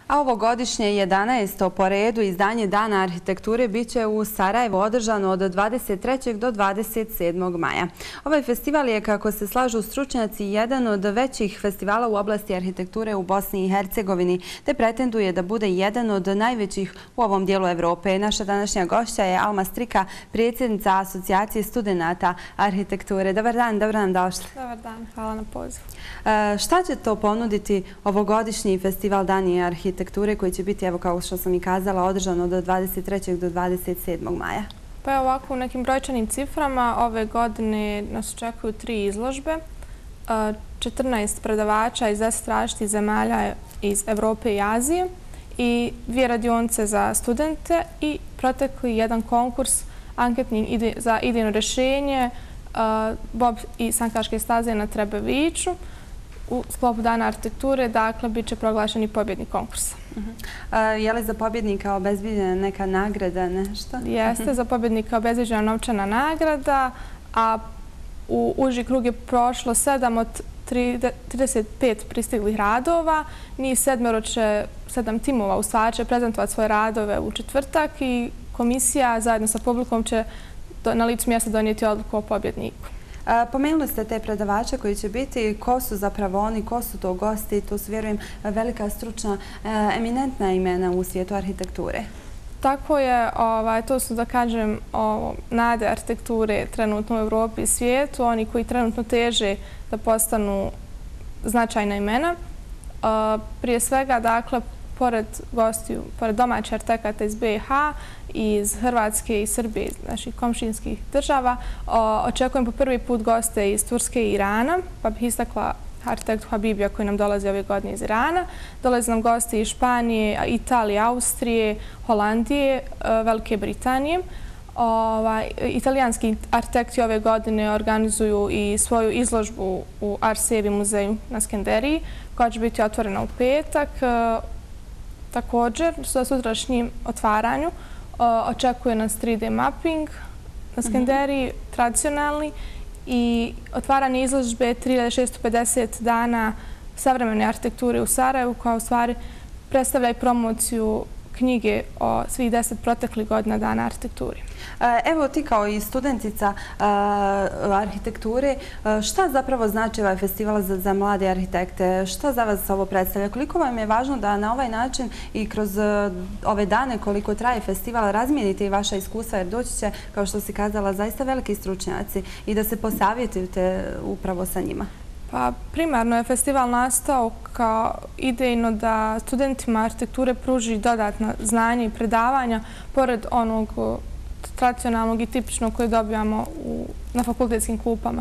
A ovogodišnje 11. po redu izdanje Dana arhitekture biće u Sarajevu održano od 23. do 27. maja. Ovaj festival je, kako se slažu stručnjaci, jedan od većih festivala u oblasti arhitekture u Bosni i Hercegovini, te pretenduje da bude jedan od najvećih u ovom dijelu Evrope. Naša današnja gošća je Alma Strika, predsjednica Asocijacije studenata arhitekture. Dobar dan, dobro nam došli. Dobar dan, hvala na pozivu. Šta će to ponuditi ovogodišnji festival Dani arhitekture koji će biti, evo kao što sam i kazala, održan od 23. do 27. maja? Pa ovako, u nekim brojčanim ciframa ove godine nas očekuju 3 izložbe, 14 predavača iz 10 različitih zemalja iz Evrope i Azije i 2 radionice za studente i protekli jedan konkurs anketni za idejno rješenje Bob i sankaške staze na Trebeviću. U sklopu Dana arhitekture, dakle, bit će proglašeni pobjednik konkursa. Je li za pobjednika obezbijeđena neka nagrada, nešto? Jeste, za pobjednika obezbijeđena novčana nagrada, a u uži krug je prošlo 7 od 35 pristiglih radova. Njih 7 timova u stvari će prezentovati svoje radove u četvrtak i komisija zajedno sa publikom će na licu mjesta donijeti odluku o pobjedniku. Pomenuli ste te predavače koji će biti. Ko su zapravo oni, ko su to gosti? To su, vjerujem, velika stručna, eminentna imena u svijetu arhitekture. Tako je. To su, da kažem, nade arhitekture trenutno u Evropi i svijetu. Oni koji trenutno teže da postanu značajna imena. Prije svega, dakle, pored gostiju, pored domaćih arhitekata iz BiH, iz Hrvatske i Srbije, iz naših komšinskih država, očekujem po prvi put goste iz Turske i Irana, pa bih istakla arhitektu Habibija koji nam dolazi ove godine iz Irana. Dolaze nam gosti iz Španije, Italije, Austrije, Holandije, Velike Britanije. Italijanski arhitekti ove godine organizuju i svoju izložbu u Arsevi muzeju na Skenderiji, koja će biti otvorena u petak. Također, sa sutrašnjim otvaranju očekuje nas 3D mapping na Skenderiji, tradicionalni, i otvaranje izložbe 3650 dana savremene arhitekture u Sarajevu, koja u stvari predstavlja i promociju knjige o svih 10 proteklih godina Dana arhitekture. Evo, ti kao i studentica arhitekture, šta zapravo znači ovaj festival za mlade arhitekte? Šta za vas ovo predstavlja? Koliko vam je važno da na ovaj način i kroz ove dane koliko traje festival razmijenite i vaša iskustva, jer doći će, kao što si kazala, zaista veliki stručnjaci i da se posavjetujete upravo sa njima? Pa primarno je festival nastao kao idejno da studentima arhitekture pruži dodatna znanja i predavanja pored onog tradicionalnog i tipičnog koje dobijamo na fakultetskim klupama.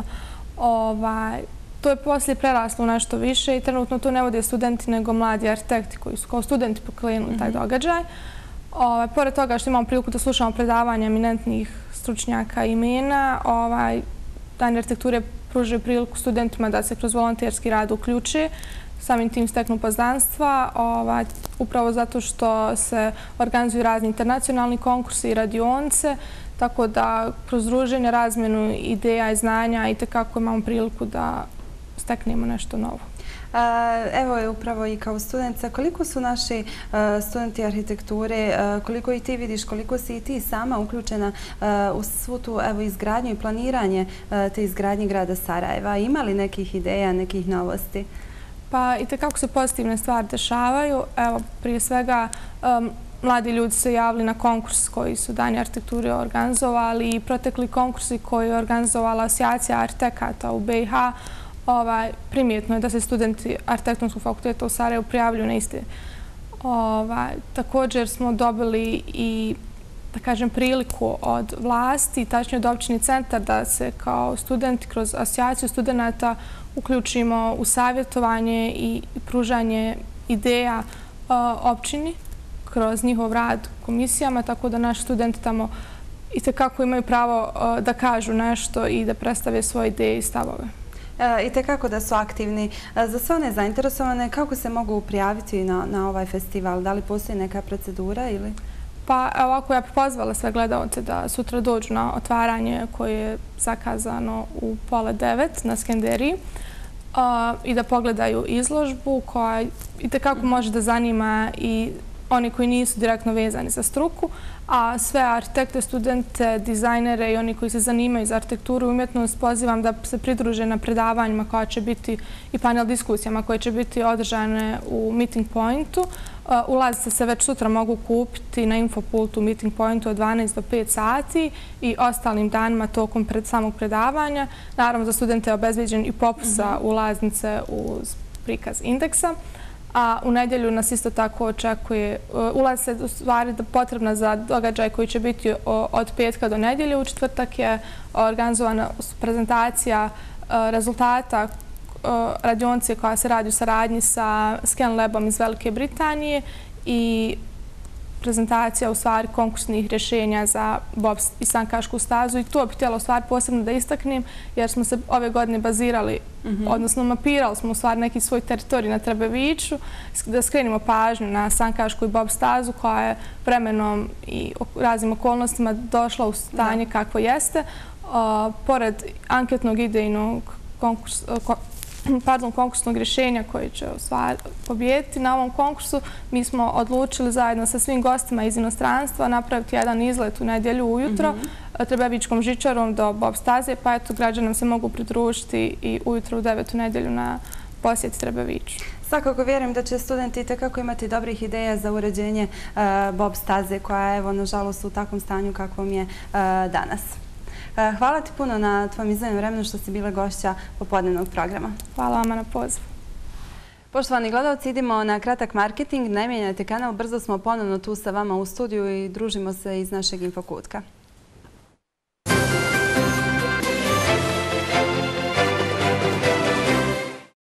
To je poslije preraslo u nešto više i trenutno to ne vode studenti nego mladi arhitekti koji su kao studenti pokrenuli taj događaj. Pored toga što imamo priliku da slušamo predavanja eminentnih stručnjaka i imena, Dani arhitekture pružaju priliku studentima da se kroz volonterski rad uključe, samim tim steknu poznanstva, upravo zato što se organizuju razni internacionalni konkursi i radionice, tako da kroz druženje, razmjenu ideja i znanja itekako imamo priliku da steknemo nešto novo. Evo, upravo i kao studentica, koliko su naši studenti arhitekture, koliko i ti vidiš, koliko si i ti sama uključena u svu tu izgradnju i planiranje te izgradnje grada Sarajeva? Ima li nekih ideja, nekih novosti? Pa itekako se pozitivne stvari dešavaju. Evo, prije svega, mladi ljudi se javili na konkurs koji su Dani arhitekture organizovali i protekli konkursi koji je organizovala Asocijacija arhitekata u BiH. Primjetno je da se studenti Arhitektonskog fakulteta u Sarajevu prijavljuju na iste. Također smo dobili i, da kažem, priliku od vlasti, tačnije od općini Centar, da se kao studenti kroz asocijaciju studenata uključimo u savjetovanje i pružanje ideja općini kroz njihov rad komisijama, tako da naši studenti tamo itekako imaju pravo da kažu nešto i da predstave svoje ideje i stavove. Itekako da su aktivni. Za sve one zainteresovane, kako se mogu prijaviti na ovaj festival? Da li postoji neka procedura ili? Pa ovako, ja bih pozvala sve gledalce da sutra dođu na otvaranje koje je zakazano u 8:30 na Skenderiji. i da pogledaju izložbu koja itekako može da zanima i oni koji nisu direktno vezani za struku, a sve arhitekte, studente, dizajnere i oni koji se zanimaju za arhitekturu i umjetnost pozivam da se pridruže na predavanjima koja će biti i panel diskusijama koje će biti održane u Meeting Pointu. Ulaznice se već sutra mogu kupiti na Infopultu u Meeting Pointu od 12 do 5 sati i ostalim danima tokom samog predavanja. Naravno, za studente je obezbeđen i popust za ulaznice uz prikaz indeksa. A u nedjelju nas isto tako očekuje, ulaz je u stvari potrebna za događaj koji će biti od petka do nedjelje. U četvrtak je organizovana prezentacija rezultata radionice koja se radi u saradnji sa Scanlabom iz Velike Britanije i prezentacija u stvari konkursnih rješenja za bob i sankašku stazu i to bih htjela u stvari posebno da istaknem jer smo se ove godine bazirali, odnosno mapirali smo u stvari neki svoj teritorij na Trebeviću, da skrenimo pažnju na sankašku i bob stazu koja je vremenom i raznim okolnostima došla u stanje kakvo jeste. Pored anketnog idejnog konkursnog rješenja koji će pobijediti na ovom konkursu, mi smo odlučili zajedno sa svim gostima iz inostranstva napraviti jedan izlet u nedjelju ujutro Trebevićkom žičarom do bob staze, pa eto građani se mogu pridružiti i ujutro u 9 nedjelju na posjet Trebeviću. Svakako vjerujem da će studenti itekako imati dobrih ideja za uređenje bob staze koja je, nažalost, u takvom stanju kakvom je danas. Hvala ti puno na tvojom izdvojenom vremenu što si bila gošća popodnevnog programa. Hvala vama na pozivu. Poštovani gledalci, idemo na kratak marketing. Ne mijenjajte kanal, brzo smo ponovno tu sa vama u studiju i družimo se iz našeg infokutka.